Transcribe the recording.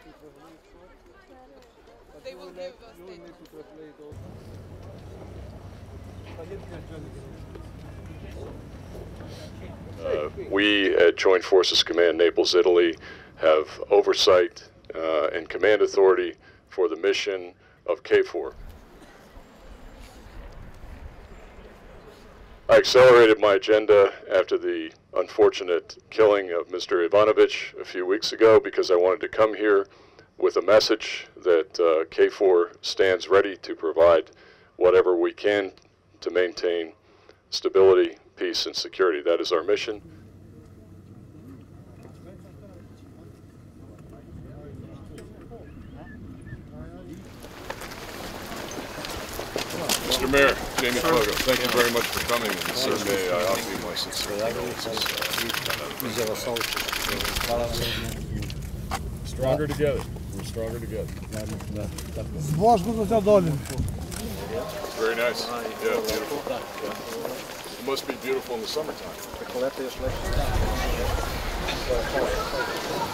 They will give a statement. We at Joint Forces Command Naples, Italy, have oversight and command authority for the mission of KFOR. I accelerated my agenda after the unfortunate killing of Mr. Ivanovich a few weeks ago because I wanted to come here with a message that KFOR stands ready to provide whatever we can to maintain stability, peace, and security. That is our mission. Mr. Mayor, Jamie Fogo, thank you very much for coming, and sir, may I offer you my sincere condolences. Stronger together. We're stronger together. Very nice. Yeah, beautiful. It must be beautiful in the summertime.